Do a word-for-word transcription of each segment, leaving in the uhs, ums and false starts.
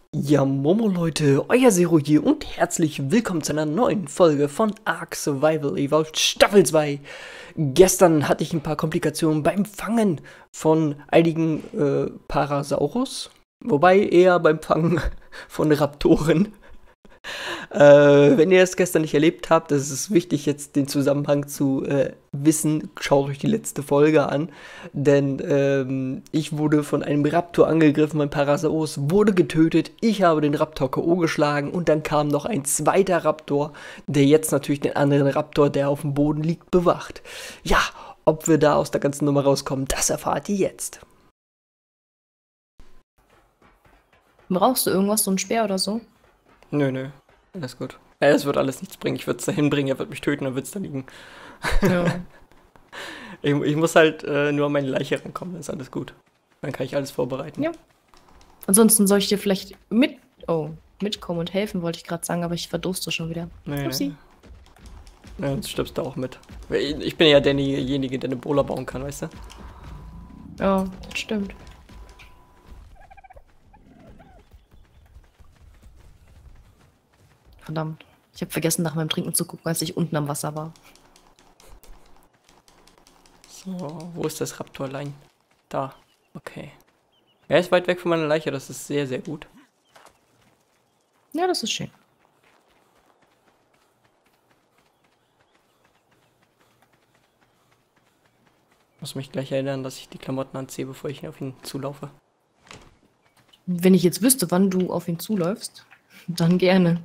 Ja, Momo Leute, euer Zero hier und herzlich willkommen zu einer neuen Folge von Ark Survival Evolved Staffel zwei. Gestern hatte ich ein paar Komplikationen beim Fangen von einigen äh, Parasaurus, wobei eher beim Fangen von Raptoren. Äh, wenn ihr es gestern nicht erlebt habt, ist es wichtig, jetzt den Zusammenhang zu äh, wissen. Schaut euch die letzte Folge an, denn ähm, ich wurde von einem Raptor angegriffen, mein Parasaurus wurde getötet, ich habe den Raptor K O geschlagen und dann kam noch ein zweiter Raptor, der jetzt natürlich den anderen Raptor, der auf dem Boden liegt, bewacht. Ja, ob wir da aus der ganzen Nummer rauskommen, das erfahrt ihr jetzt. Brauchst du irgendwas, so ein Speer oder so? Nö, nö. Alles gut. Ja, es wird alles nichts bringen. Ich würde es dahin bringen, er wird mich töten, dann wird es da liegen. Ja. ich, ich muss halt äh, nur an meine Leiche rankommen, dann ist alles gut. Dann kann ich alles vorbereiten. Ja. Ansonsten soll ich dir vielleicht mit oh, mitkommen und helfen, wollte ich gerade sagen, aber ich verdurste schon wieder. Nee, Upsi. nee. Ja, sonst stirbst du auch mit. Ich bin ja derjenige, der eine Bola bauen kann, weißt du? Ja, das stimmt. Verdammt. Ich habe vergessen, nach meinem Trinken zu gucken, als ich unten am Wasser war. So, wo ist das Raptorlein? Da. Okay. Er ist weit weg von meiner Leiche, das ist sehr, sehr gut. Ja, das ist schön. Muss mich gleich erinnern, dass ich die Klamotten anziehe, bevor ich auf ihn zulaufe. Wenn ich jetzt wüsste, wann du auf ihn zuläufst, dann gerne.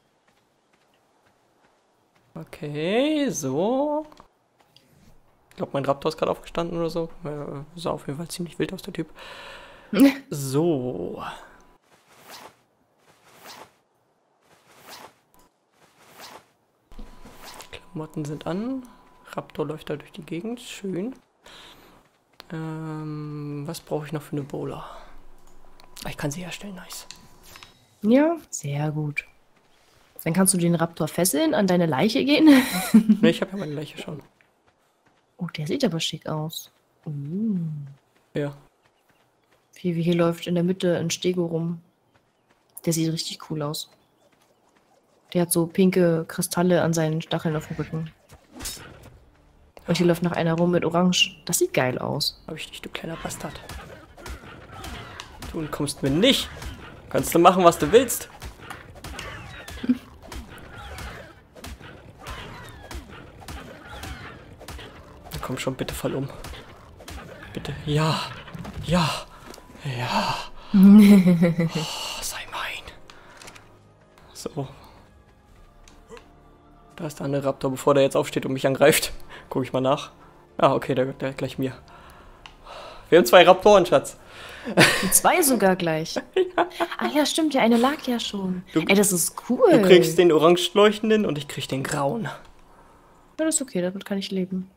Okay, so. Ich glaube, mein Raptor ist gerade aufgestanden oder so. Äh, sah auf jeden Fall ziemlich wild aus, der Typ. So. Klamotten sind an. Raptor läuft da durch die Gegend. Schön. Ähm, was brauche ich noch für eine Bola? Ich kann sie herstellen, nice. Ja, sehr gut. Dann kannst du den Raptor fesseln, an deine Leiche gehen. Ne, ich habe ja meine Leiche schon. Oh, der sieht aber schick aus. Uh. Ja. Wie hier läuft in der Mitte ein Stego rum. Der sieht richtig cool aus. Der hat so pinke Kristalle an seinen Stacheln auf dem Rücken. Und hier läuft noch einer rum mit Orange. Das sieht geil aus. Hab ich dich, du kleiner Bastard. Du kommst mir nicht. Kannst du machen, was du willst. Komm schon, bitte fall um. Bitte. Ja. Ja. Ja. Oh, sei mein. So. Da ist der andere Raptor, bevor der jetzt aufsteht und mich angreift. Guck ich mal nach. Ah, okay, der gehört gleich mir. Wir haben zwei Raptoren, Schatz. Und zwei sogar gleich. Ja. Ah ja, stimmt, der eine lag ja schon. Du, Ey, das ist cool. Du kriegst den orange leuchtenden und ich krieg den grauen. Ja, das ist okay, damit kann ich leben.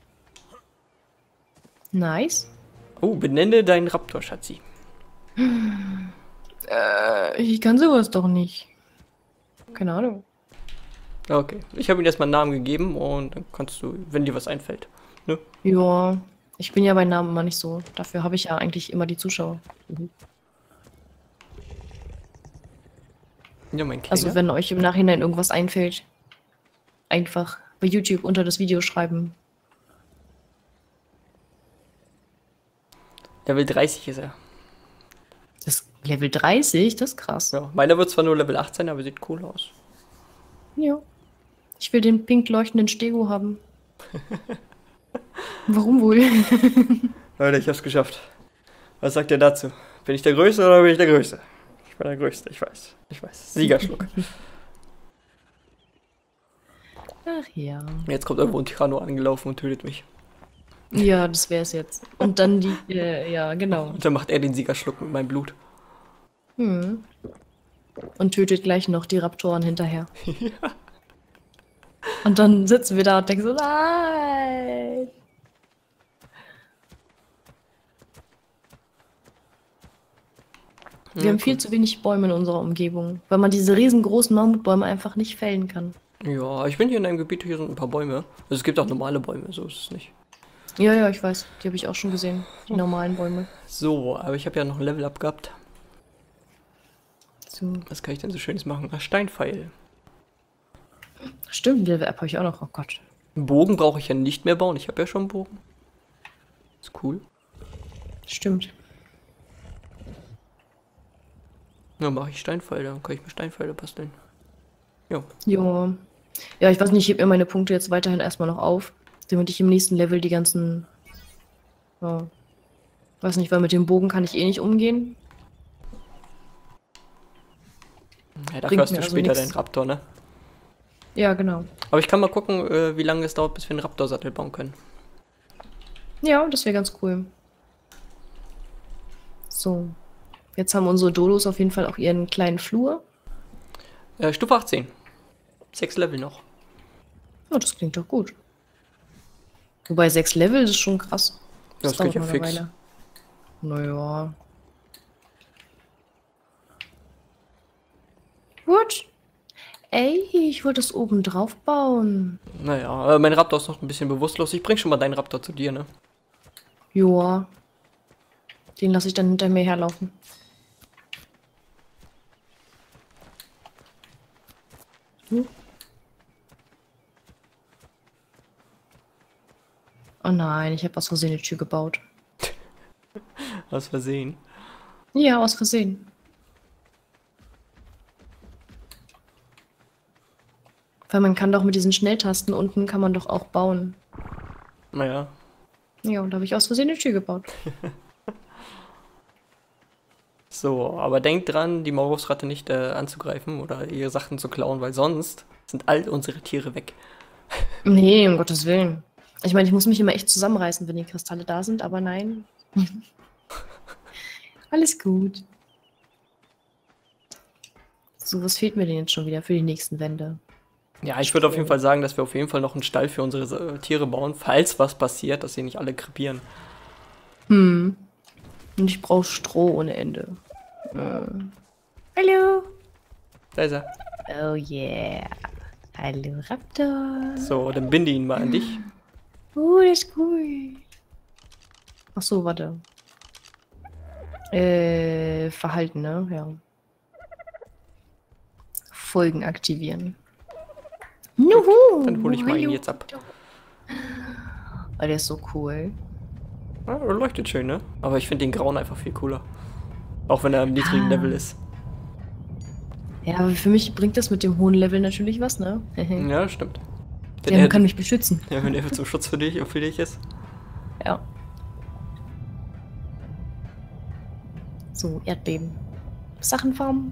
Nice. Oh, benenne deinen Raptor, Schatzi. Äh, ich kann sowas doch nicht. Keine Ahnung. Okay, ich habe ihm erstmal einen Namen gegeben und dann kannst du, wenn dir was einfällt. Ne? Ja, ich bin ja bei Namen immer nicht so. Dafür habe ich ja eigentlich immer die Zuschauer. Mhm. Ja, mein Kleiner. Also wenn euch im Nachhinein irgendwas einfällt, einfach bei YouTube unter das Video schreiben. Level dreißig ist er. Das Level dreißig, das ist krass. Ja, meiner wird zwar nur Level achtzehn, aber sieht cool aus. Ja. Ich will den pink leuchtenden Stego haben. Warum wohl? Leute, ich hab's geschafft. Was sagt ihr dazu? Bin ich der Größte oder bin ich der Größte? Ich bin der Größte, ich weiß. Ich weiß. Siegerschluck. Ach ja. Jetzt kommt irgendwo ein Tyranno angelaufen und tötet mich. Ja, das wär's jetzt. Und dann die, äh, ja, genau. Und dann macht er den Siegerschluck mit meinem Blut. Hm. Und tötet gleich noch die Raptoren hinterher. Ja. Und dann sitzen wir da und denken so, nein. Wir Ja, haben cool. viel zu wenig Bäume in unserer Umgebung, weil man diese riesengroßen Mammutbäume einfach nicht fällen kann. Ja, ich bin hier in einem Gebiet, hier sind ein paar Bäume. Also es gibt auch normale Bäume, so ist es nicht. Ja, ja, ich weiß. Die habe ich auch schon gesehen. Die normalen Bäume. So, aber ich habe ja noch ein Level-Up gehabt. So. Was kann ich denn so Schönes machen? Ein Steinpfeil. Stimmt, Level Up habe ich auch noch. Oh Gott. Einen Bogen brauche ich ja nicht mehr bauen. Ich habe ja schon einen Bogen. Ist cool. Stimmt. Dann mache ich Steinpfeile. Dann kann ich mir Steinpfeile basteln. Jo. Ja. Ja, ich weiß nicht, ich heb mir meine Punkte jetzt weiterhin erstmal noch auf, damit ich im nächsten Level die ganzen. Ja. Weiß nicht, weil mit dem Bogen kann ich eh nicht umgehen. Ja, dafür Bringt hast mir du also später nix. deinen Raptor, ne? Ja, genau. Aber ich kann mal gucken, äh, wie lange es dauert, bis wir einen Raptor-Sattel bauen können. Ja, das wäre ganz cool. So. Jetzt haben unsere Dodos auf jeden Fall auch ihren kleinen Flur. Äh, Stufe achtzehn. Sechs Level noch. Ja, das klingt doch gut. Wobei sechs Level ist schon krass. Das geht ja mal eine fix. Weile. Naja. Gut. Ey, ich wollte das oben drauf bauen. Naja, äh, mein Raptor ist noch ein bisschen bewusstlos. Ich bring schon mal deinen Raptor zu dir, ne? Joa. Den lasse ich dann hinter mir herlaufen. Hm. Oh nein, ich habe aus Versehen eine Tür gebaut. Aus Versehen. Ja, aus Versehen. Weil man kann doch mit diesen Schnelltasten unten kann man doch auch bauen. Naja. Ja, und da habe ich aus Versehen eine Tür gebaut. So, aber denkt dran, die Maulwurfsratte nicht äh, anzugreifen oder ihre Sachen zu klauen, weil sonst sind all unsere Tiere weg. Nee, um Gottes Willen. Ich meine, ich muss mich immer echt zusammenreißen, wenn die Kristalle da sind, aber nein. Alles gut. So, was fehlt mir denn jetzt schon wieder für die nächsten Wände? Ja, ich würde auf jeden Fall sagen, dass wir auf jeden Fall noch einen Stall für unsere äh, Tiere bauen, falls was passiert, dass sie nicht alle krepieren. Hm. Und ich brauche Stroh ohne Ende. Äh. Hallo. Da ist er. Oh yeah. Hallo Raptor. So, dann binde ihn mal an dich. Oh, das ist cool. Ach so, warte. Äh, Verhalten, ne? Ja. Folgen aktivieren. Nuhu. Dann hole ich mal ihn Hallo. jetzt ab. Oh, der ist so cool. Ja, er leuchtet schön, ne? Aber ich finde den grauen einfach viel cooler. Auch wenn er am niedrigen Ah. Level ist. Ja, aber für mich bringt das mit dem hohen Level natürlich was, ne? Ja, stimmt. Wenn Der er, kann mich beschützen. ja, wenn er zum Schutz für dich, für dich ist. Ja. So, Erdbeben. Sachen farmen.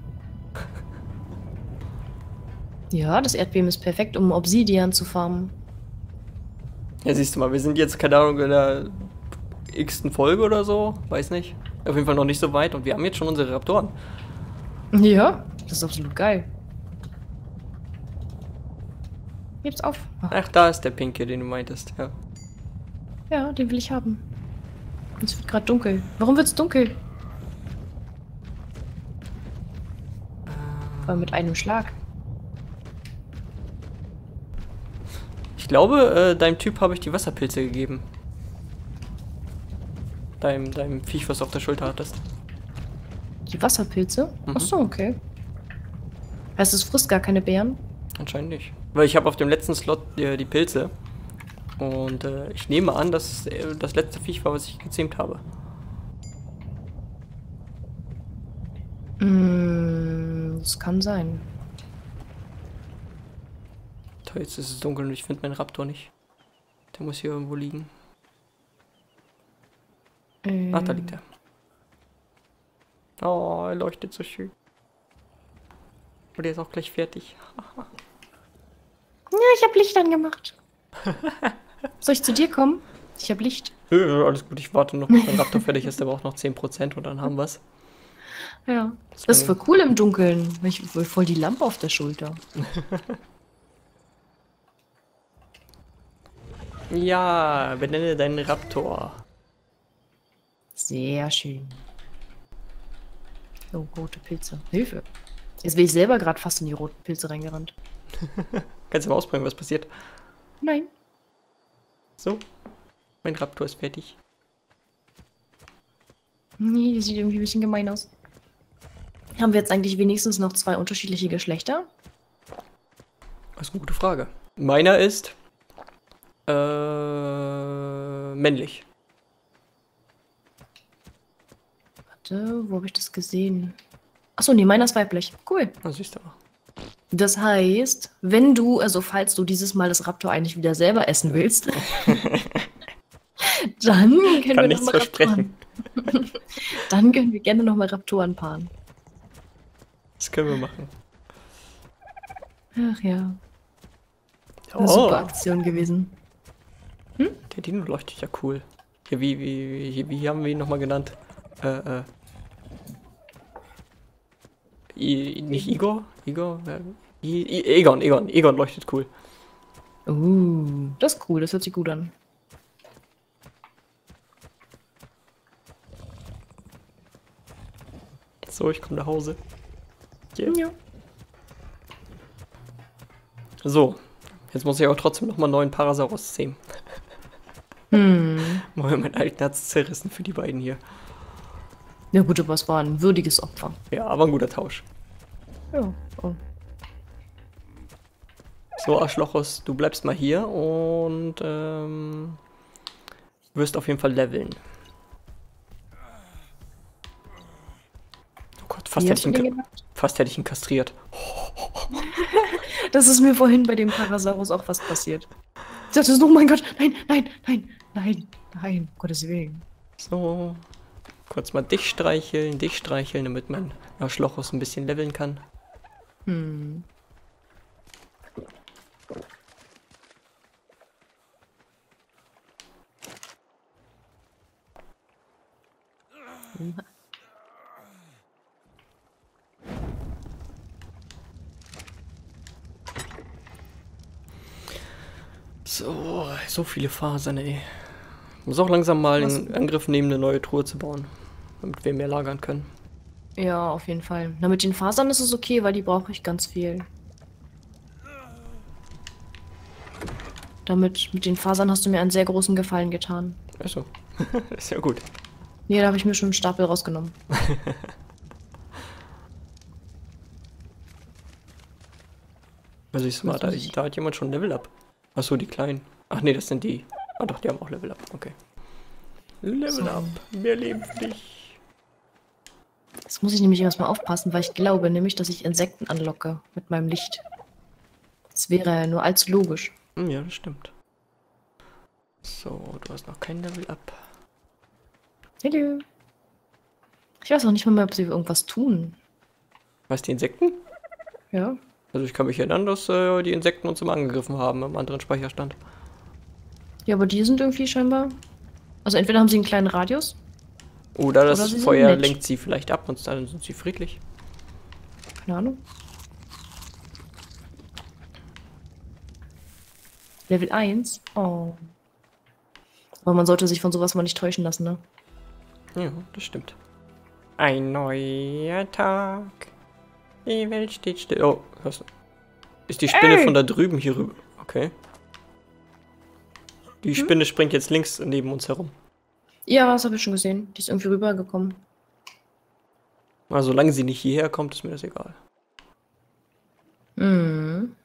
Ja, das Erdbeben ist perfekt, um Obsidian zu farmen. Ja, siehst du mal, wir sind jetzt, keine Ahnung, in der x-ten Folge oder so. Weiß nicht. Auf jeden Fall noch nicht so weit und wir haben jetzt schon unsere Raptoren. Ja, das ist absolut geil. Heb's auf. Ach, Ach, da ist der Pinke, den du meintest, ja. ja, den will ich haben. Es wird gerade dunkel. Warum wird's dunkel? Vor allem mit einem Schlag. Ich glaube, äh, deinem Typ habe ich die Wasserpilze gegeben. Deinem, deinem Viech, was du auf der Schulter hattest. Die Wasserpilze? Mhm. Ach so, okay. Heißt, es frisst gar keine Beeren? Anscheinend nicht. Weil ich habe auf dem letzten Slot äh, die Pilze. Und äh, ich nehme an, dass äh, das letzte Viech war, was ich gezähmt habe. Mm, das kann sein. Toll, jetzt ist es dunkel und ich finde meinen Raptor nicht. Der muss hier irgendwo liegen. Ähm, Ach, da liegt er. Oh, er leuchtet so schön. Und der ist auch gleich fertig. Ja, ich habe Licht angemacht. Soll ich zu dir kommen? Ich habe Licht. Äh, alles gut, ich warte noch, bis mein Raptor fertig ist. Der braucht noch zehn Prozent und dann haben wir's. Ja. Das ist voll cool im Dunkeln. Ich will voll die Lampe auf der Schulter. Ja, benenne deinen Raptor. Sehr schön. Oh, rote Pilze. Hilfe. Jetzt bin ich selber gerade fast in die roten Pilze reingerannt. Kannst du mal ausbringen, was passiert? Nein. So, mein Raptor ist fertig. Nee, das sieht irgendwie ein bisschen gemein aus. Haben wir jetzt eigentlich wenigstens noch zwei unterschiedliche Geschlechter? Das ist eine gute Frage. Meiner ist äh, männlich. Warte, wo habe ich das gesehen? Achso, nee, meiner ist weiblich. Cool. Na, siehst du mal. Das heißt, wenn du, also falls du dieses Mal das Raptor eigentlich wieder selber essen willst, dann können Kann wir nichts noch mal versprechen. Raptoren. Dann können wir gerne nochmal Raptoren paaren. Das können wir machen. Ach ja. Eine Oh, super Aktion gewesen. der Dino leuchtet ja cool. Hier, wie, wie, wie, wie haben wir ihn nochmal genannt? Äh, äh. I, nicht Igor? Igor? Ja, I, I, Egon, Egon, Egon leuchtet cool. Uh, das ist cool, das hört sich gut an. So, ich komme nach Hause. Yeah. Ja. So, jetzt muss ich aber trotzdem nochmal einen neuen Parasaurus zähmen. Hm. Mal mein alten Herz zerrissen für die beiden hier. Ja gut, aber es war ein würdiges Opfer. Ja, aber ein guter Tausch. Ja. Oh. So, Arschlochos, du bleibst mal hier und ähm, wirst auf jeden Fall leveln. Oh Gott, fast, Wie hätte hast ich, du ihn, den ka- gemacht? fast hätte ich ihn kastriert. Das ist mir vorhin bei dem Parasaurus auch fast passiert. Ich dachte so, oh mein Gott, nein, nein, nein, nein, nein, um Gottes Willen. So, kurz mal dich streicheln, dich streicheln, damit mein Arschlochos ein bisschen leveln kann. Hm. So, so viele Fasern, ey. Muss auch langsam mal Was? in Angriff nehmen, eine neue Truhe zu bauen. Damit wir mehr lagern können. Ja, auf jeden Fall. Na, mit den Fasern ist es okay, weil die brauche ich ganz viel. Damit, mit den Fasern hast du mir einen sehr großen Gefallen getan. Achso, ist ja gut. Nee, da habe ich mir schon einen Stapel rausgenommen. Also ich mal, da, muss ich- da hat jemand schon Level Up. Achso, die kleinen. Ach nee, das sind die. Ah doch, die haben auch Level Up. Okay. Level So. Up. Mehr Leben für dich. Jetzt muss ich nämlich erstmal aufpassen, weil ich glaube nämlich, dass ich Insekten anlocke mit meinem Licht. Das wäre nur allzu logisch. Hm, ja, das stimmt. So, du hast noch kein Level Up. Hallo. Ich weiß auch nicht mal mehr, ob sie irgendwas tun. Was, die Insekten? Ja. Also ich kann mich erinnern, dass äh, die Insekten uns immer angegriffen haben im anderen Speicherstand. Ja, aber die sind irgendwie scheinbar. Also entweder haben sie einen kleinen Radius. Oder das Oder sie sind Feuer nett. lenkt sie vielleicht ab und dann sind sie friedlich. Keine Ahnung. Level eins? Oh. Aber man sollte sich von sowas mal nicht täuschen lassen, ne? Ja, das stimmt. Ein neuer Tag. Die Welt steht still. Oh, hörst du? Ist die Spinne Ey! von da drüben hier rüber? Okay. Die Hm? Spinne springt jetzt links neben uns herum. Ja, das habe ich schon gesehen. Die ist irgendwie rübergekommen. Also solange sie nicht hierher kommt, ist mir das egal. Mhm.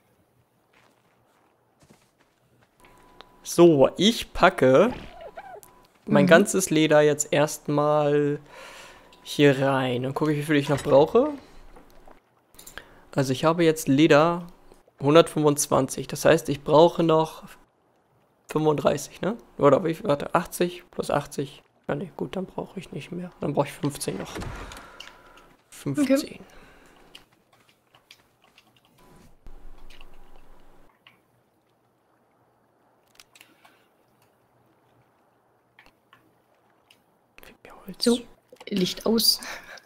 So, ich packe mein Mhm. ganzes Leder jetzt erstmal hier rein. Dann gucke ich, wie viel ich noch brauche. Also ich habe jetzt Leder hundertfünfundzwanzig. Das heißt, ich brauche noch fünfunddreißig, ne? Oder wie viel? Warte, achtzig plus achtzig. Ja, ne, gut, dann brauche ich nicht mehr. Dann brauche ich fünfzehn noch. fünfzehn. Viel Holz. So, Licht aus.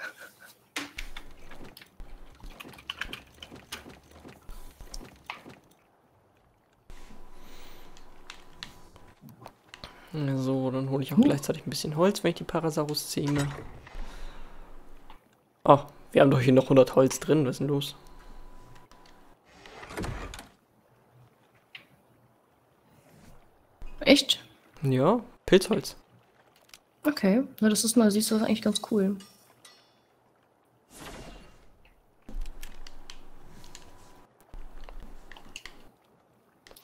So, dann hole ich auch Huh. gleichzeitig ein bisschen Holz, wenn ich die Parasaurus zähme. Oh, wir haben doch hier noch hundert Holz drin. Was ist denn los? Echt? Ja, Pilzholz. Okay. Na, das ist mal, siehst du, das ist eigentlich ganz cool.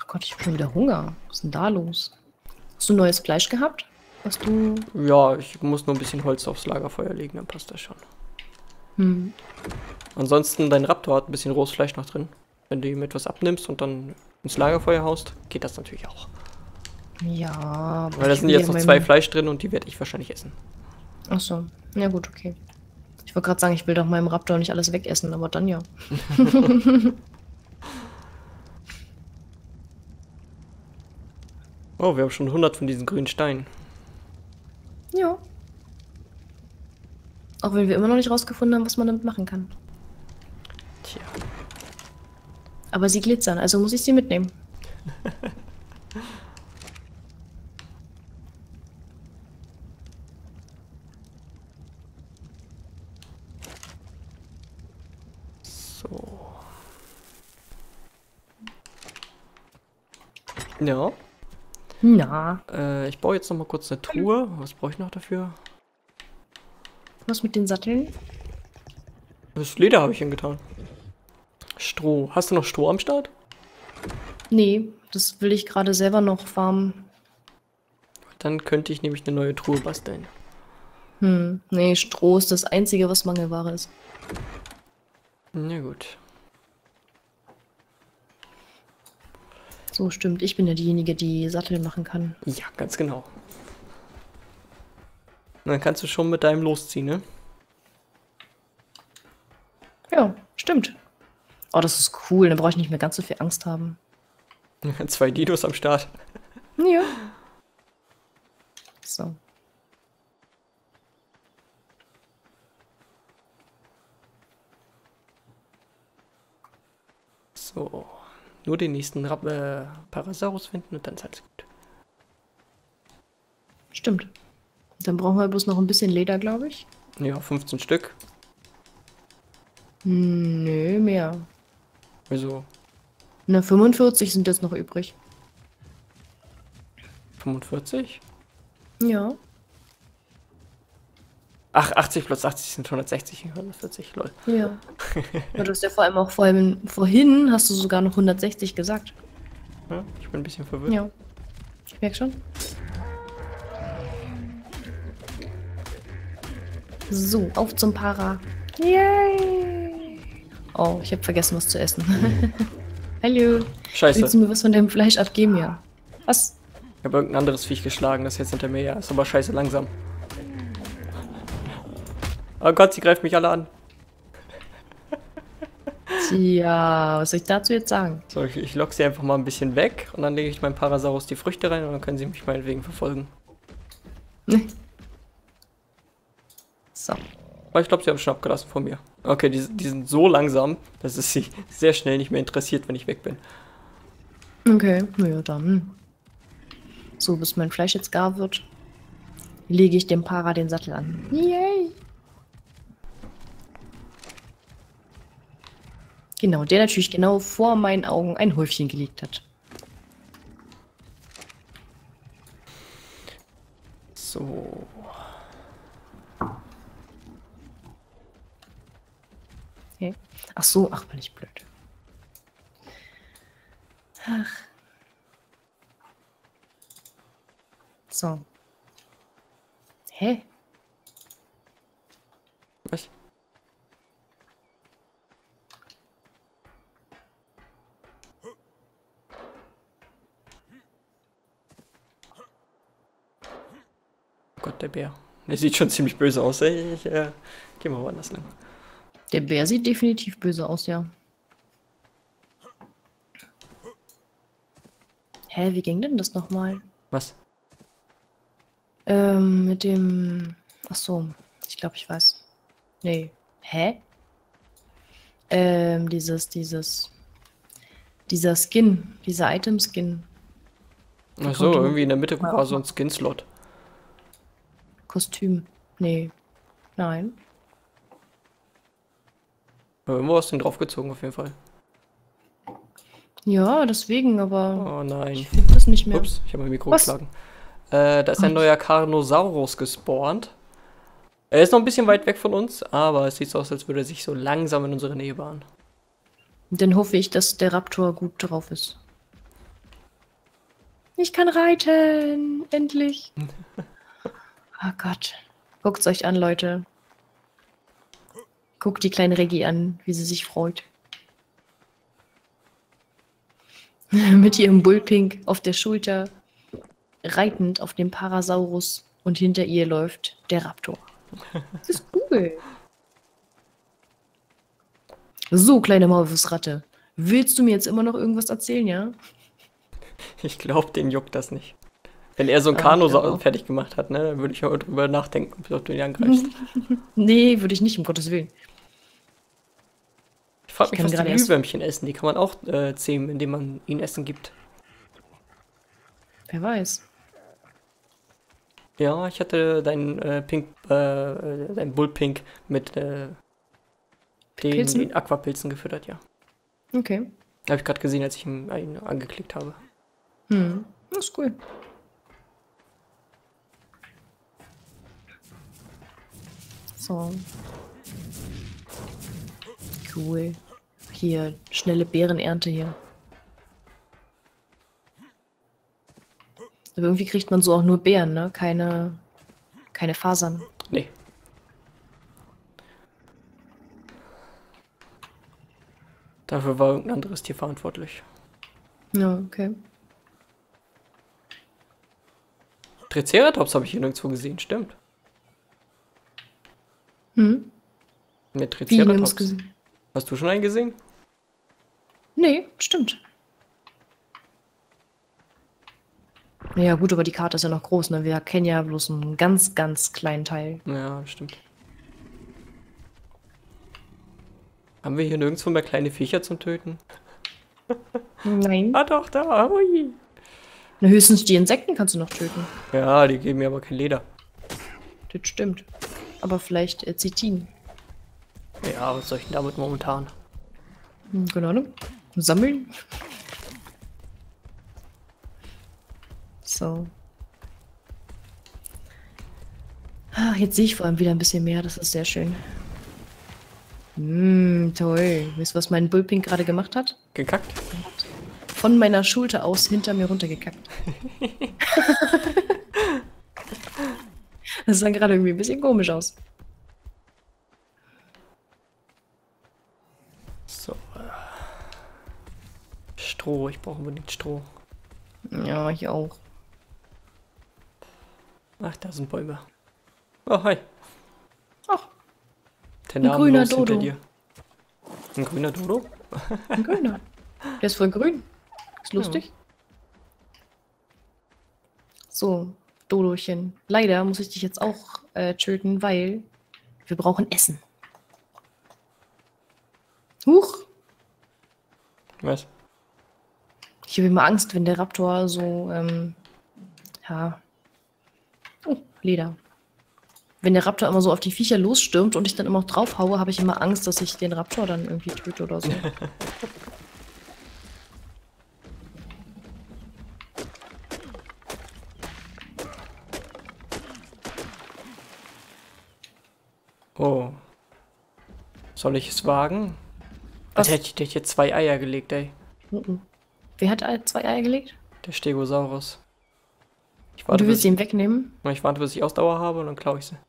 Gott, ich habe schon wieder Hunger. Was ist denn da los? Hast du neues Fleisch gehabt? Was du... Ja, ich muss nur ein bisschen Holz aufs Lagerfeuer legen, dann passt das schon. Hm. Ansonsten, dein Raptor hat ein bisschen rohes Fleisch noch drin. Wenn du ihm etwas abnimmst und dann ins Lagerfeuer haust, geht das natürlich auch. Ja, aber Weil da ich sind will jetzt ja noch meinem- zwei Fleisch drin und die werde ich wahrscheinlich essen. Ach so. Ja gut, okay. Ich wollte gerade sagen, ich will doch meinem Raptor nicht alles wegessen, aber dann ja. Oh, wir haben schon hundert von diesen grünen Steinen. Ja. Auch wenn wir immer noch nicht rausgefunden haben, was man damit machen kann. Tja. Aber sie glitzern, also muss ich sie mitnehmen. So. Ja. Na, Äh, ich baue jetzt noch mal kurz eine Truhe. Was brauche ich noch dafür? was mit den Satteln? Das Leder habe ich hingetan. Stroh. Hast du noch Stroh am Start? Nee, das will ich gerade selber noch farmen. Dann könnte ich nämlich eine neue Truhe basteln. Hm, nee, Stroh ist das Einzige, was Mangelware ist. Na gut. So, stimmt. Ich bin ja diejenige, die Sattel machen kann. Ja, ganz genau. Und dann kannst du schon mit deinem losziehen, ne? Ja, stimmt. Oh, das ist cool. Dann brauche ich nicht mehr ganz so viel Angst haben. Zwei Dinos am Start. Ja. So. So. Nur den nächsten Rab äh, Parasaurus finden und dann ist alles gut. Stimmt. Dann brauchen wir bloß noch ein bisschen Leder, glaube ich. Ja, fünfzehn Stück. Hm, nö, mehr. Also Na, fünfundvierzig sind jetzt noch übrig. fünfundvierzig? Ja. Ach, achtzig plus achtzig sind hundertsechzig, hundertvierzig, lol. Ja. Ja, du hast ja vor allem auch vorhin, vorhin hast du sogar noch hundertsechzig gesagt. Ja, ich bin ein bisschen verwirrt. Ja. Ich merke schon. So, auf zum Para. Yay! Oh, ich habe vergessen, was zu essen. Hallo. Scheiße, Willst du mir was von deinem Fleisch abgeben? Ja. Was? ich habe irgendein anderes Viech geschlagen, das jetzt hinter mir ja ist, aber scheiße langsam. Oh Gott, sie greift mich alle an. Tja, was soll ich dazu jetzt sagen? So, ich, ich lock sie einfach mal ein bisschen weg und dann lege ich meinem Parasaurus die Früchte rein und dann können sie mich meinetwegen verfolgen. So. Aber ich glaube, sie haben schon abgelassen von mir. Okay, die, die sind so langsam, dass es sie sehr schnell nicht mehr interessiert, wenn ich weg bin. Okay, na ja dann. So, bis mein Fleisch jetzt gar wird, lege ich dem Para den Sattel an. Yay! Genau, der natürlich genau vor meinen Augen ein Häufchen gelegt hat. So. Okay. Ach so, ach, bin ich blöd. Ach. So. Hä? Was? Oh Gott, der Bär. Der sieht schon ziemlich böse aus. Ey. Ich äh, geh mal woanders lang. Der Bär sieht definitiv böse aus, ja. Hä, wie ging denn das nochmal? Was? Ähm, mit dem... Ach so, ich glaube, ich weiß. Nee. Hä? Ähm, dieses, dieses... Dieser Skin, dieser Item-Skin. Ach so, irgendwie in der Mitte war so ein Skin-Slot. Kostüm. Nee. Nein. Aber irgendwo hast du ihn draufgezogen, auf jeden Fall. Ja, deswegen, aber Oh nein. ich finde das nicht mehr. Ups, ich habe mein Mikro Was? geschlagen. Äh, da ist ein neuer Carnosaurus gespawnt. Er ist noch ein bisschen weit weg von uns, aber es sieht so aus, als würde er sich so langsam in unsere Nähe bahnen. Dann hoffe ich, dass der Raptor gut drauf ist. Ich kann reiten. Endlich. Oh Gott. Guckt's euch an, Leute. Guckt die kleine Reggie an, wie sie sich freut. Mit ihrem Bullpink auf der Schulter, reitend auf dem Parasaurus und hinter ihr läuft der Raptor. Das ist cool. So, kleine Maulwurfsratte. Willst du mir jetzt immer noch irgendwas erzählen, ja? Ich glaube, den juckt das nicht. Wenn er so ein Ah, Kanu ja, so auch. fertig gemacht hat, ne, dann würde ich auch drüber nachdenken, ob du ihn angreifst. Nee, würde ich nicht, um Gottes Willen. Ich frage Ich mich, kann was die gerade erst- Glühwürmchen essen. Die kann man auch äh, zähmen, indem man ihnen Essen gibt. Wer weiß. Ja, ich hatte deinen äh, Pink, äh, deinen Bullpink mit äh, den, Pilzen? den Aquapilzen gefüttert, ja. Okay. Habe ich gerade gesehen, als ich ihn, ihn angeklickt habe. Hm. Das ist cool. So. Cool. Hier, schnelle Beerenernte hier. Aber irgendwie kriegt man so auch nur Beeren, ne? Keine, keine Fasern. Nee. Dafür war irgendein anderes Tier verantwortlich. Ja, okay. Triceratops habe ich hier nirgendwo gesehen, stimmt. Hm? Mit Wie nirgends Triceratops. gesehen? Hast du schon einen gesehen? Nee, stimmt. Ja, gut, aber die Karte ist ja noch groß, ne? Wir kennen ja bloß einen ganz, ganz kleinen Teil. Ja, stimmt. Haben wir hier nirgendwo mehr kleine Viecher zum Töten? Nein. Ah doch, da, hui. Na, höchstens die Insekten kannst du noch töten. Ja, die geben mir aber kein Leder. Das stimmt. Aber vielleicht äh, Zitin. Ja, was soll ich denn damit momentan? Hm, keine Ahnung. Sammeln. So. Ah, jetzt sehe ich vor allem wieder ein bisschen mehr. Das ist sehr schön. Hm, toll. Weißt du, was mein Bullpink gerade gemacht hat? Gekackt? Von meiner Schulter aus hinter mir runtergekackt. Das sah gerade irgendwie ein bisschen komisch aus. So. äh. Stroh, ich brauche unbedingt Stroh. Ja, ich auch. Ach, da sind Bäume. Oh, hi. Ach, Der Ein grüner namenlos hinter Dodo. dir. Ein grüner Dodo? ein grüner. Der ist voll grün. Ist lustig. So, Dodochen. Leider muss ich dich jetzt auch äh, töten, weil wir brauchen Essen. Huch. Was? Ich habe immer Angst, wenn der Raptor so, ähm, ja. Oh, Leder. Wenn der Raptor immer so auf die Viecher losstürmt und ich dann immer noch draufhaue, habe ich immer Angst, dass ich den Raptor dann irgendwie töte oder so. Oh. Soll ich es wagen? Was? Der hätte, der hätte jetzt zwei Eier gelegt, ey. Mhm. Wer hat Ei- zwei Eier gelegt? Der Stegosaurus. Ich Und warte, du willst bis ihn wegnehmen? ich, ich warte, bis ich Ausdauer habe und dann klaue ich sie.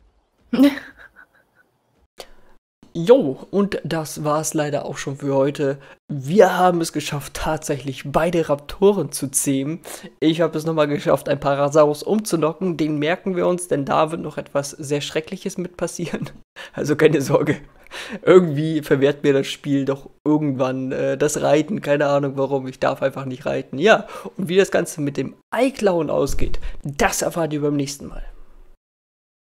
Jo, und das war's leider auch schon für heute. Wir haben es geschafft, tatsächlich beide Raptoren zu zähmen. Ich habe es nochmal geschafft, ein Parasaurus umzunocken. Den merken wir uns, denn da wird noch etwas sehr Schreckliches mit passieren. Also keine Sorge. Irgendwie verwehrt mir das Spiel doch irgendwann äh, das Reiten. Keine Ahnung warum, ich darf einfach nicht reiten. Ja, und wie das Ganze mit dem Eiklauen ausgeht, das erfahrt ihr beim nächsten Mal.